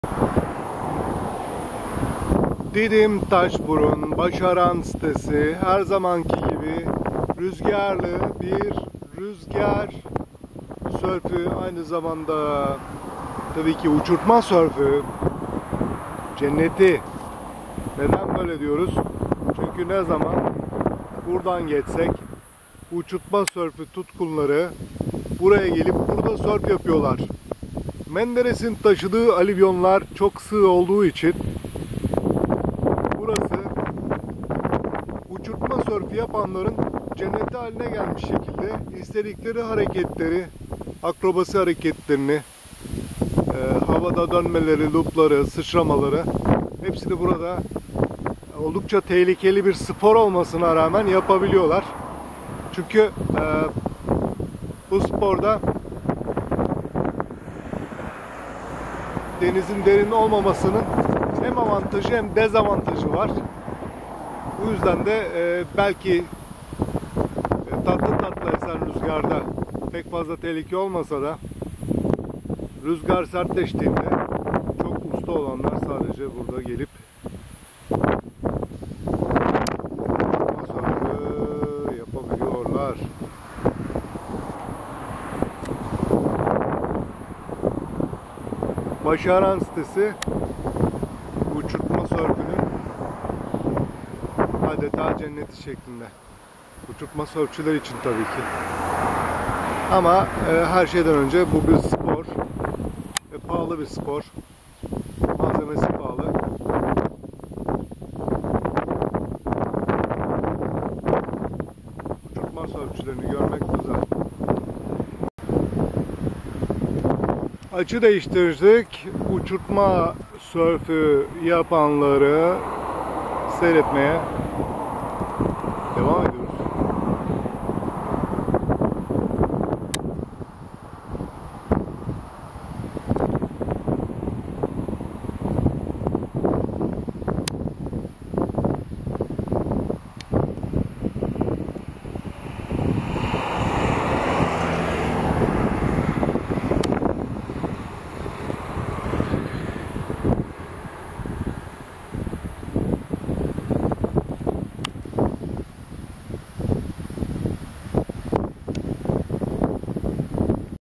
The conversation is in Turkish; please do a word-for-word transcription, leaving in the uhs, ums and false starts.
Didim Taşburun Başaran sitesi her zamanki gibi rüzgarlı bir rüzgar sörfü, aynı zamanda tabii ki uçurtma sörfü cenneti. Neden böyle diyoruz? Çünkü ne zaman buradan geçsek uçurtma sörfü tutkunları buraya gelip burada sörf yapıyorlar. Menderes'in taşıdığı alüvyonlar çok sığ olduğu için burası uçurtma sörfü yapanların cenneti haline gelmiş şekilde istedikleri hareketleri, akrobasi hareketlerini, e, havada dönmeleri, loopları, sıçramaları hepsini burada oldukça tehlikeli bir spor olmasına rağmen yapabiliyorlar. Çünkü e, bu sporda denizin derin olmamasının hem avantajı hem dezavantajı var. Bu yüzden de e, belki e, tatlı tatlı esen rüzgarda pek fazla tehlike olmasa da rüzgar sertleştiğinde çok usta olanlar sadece burada gelip masörlü yapabiliyorlar. Başaran sitesi uçurtma sörfünün adeta cenneti şeklinde. Uçurtma sörfçüler için tabii ki. Ama e, her şeyden önce bu bir spor. E, pahalı bir spor. Malzemesi pahalı. Uçurtma sörfçülerini görmek güzel. Açı değiştirdik. Uçurtma sörfü yapanları seyretmeye devam ediyoruz.